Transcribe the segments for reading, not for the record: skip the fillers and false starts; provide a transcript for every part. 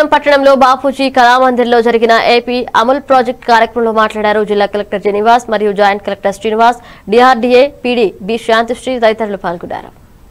విశాఖపట్నం పట్టణంలో బాపూజీ కళామందిర్లో జరిగిన AP Amal project కార్యక్రమంలో మాట్లాడారు జిల్లా కలెక్టర్ జెనివాస్ మరియు joint collector Srinivas, DRDA PD B Shantisri తదితరులు పాల్గొన్నారు.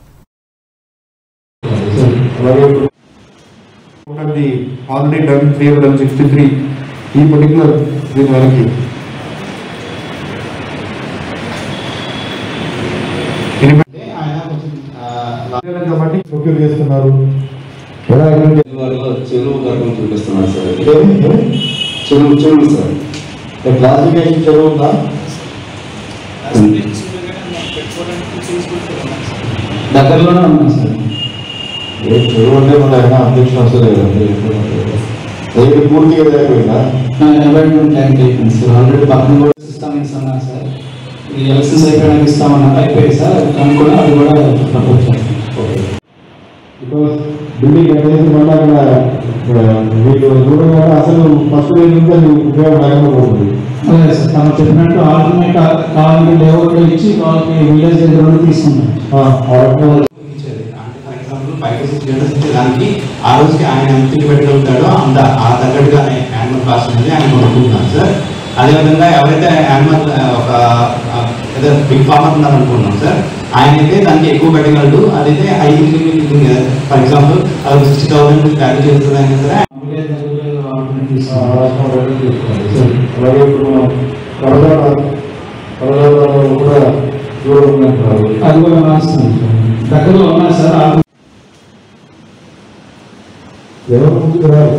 చెరువు గర్భం చూపిస్తున్నారు సార్. చెరువు సార్ క్లాసిఫికేషన్ చెరువు ఉందా? దగ్గరలోనే ఉన్నాం సార్. చెరువు అంటే మన ఆయన అధ్యక్షులు వస్తుంది కదండి. పూర్తిగా అయిపోయిందా? అపాయింట్మెంట్ ట్యాంక్ అయిపోయింది సార్. ఆల్రెడీ పక్కన కూడా ఇస్తామని అన్నారు సార్. ఈ ఎలక్షన్స్ అయిపోయినాక ఇస్తామన్నారు, అయిపోయాయి సార్. కానీ కూడా అది కూడా ప్రపోజ్ చేస్తాం. ఓకే, బికాస్ బిల్డింగ్ అనేది మళ్ళీ మీకు దూరంగా అసలు ఫస్ట్ నుంచి ఉపయోగం లేకపోతుంది. అదే సార్, మనం చెప్పినట్టు ఆల్టర్నేట్ కావాలంటే లేఅవుట్ ఇచ్చి వాళ్ళకి విలేజ్ దగ్గర తీసుకున్నాం. దానికి ఆ రోజుకి ఆయన ఎంత పెట్టగలుగుతాడో అంత ఆ తగ్గట్టుగా యానిమల్ కాస్ట్ అనేది ఆయన కొనుక్కుంటున్నాను సార్. అదేవిధంగా ఎవరైతే యానిమల్ ఒక ఏదో బిగ్ ఫార్మర్ ఉన్నారనుకుంటున్నాం సార్, ఆయనైతే దానికి ఎక్కువ పెట్టగలడు. అదైతే 5 ఫర్ ఎగ్జాంపుల్ 60,000 వాల్యూ చేస్తుంది అయినా సరే అలాగే ఇప్పుడు కూడా అది కూడా రాస్తాం సార్. దగ్గరలో ఉన్నారు సార్. ఎవరు ముందుకు రాదు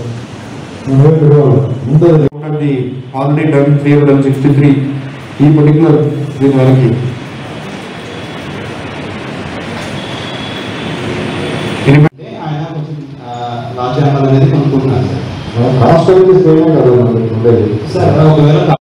ఆల్రెడీ డన్ 363 ఈ పర్టికులర్ దీని వరకు ఆయన కొంచెం లార్జ్ యానిమల్ అనేది కొనుక్కుంటున్నారు సార్. కాస్ట్ అయితే సేమ్ కదా సార్. ఒకవేళ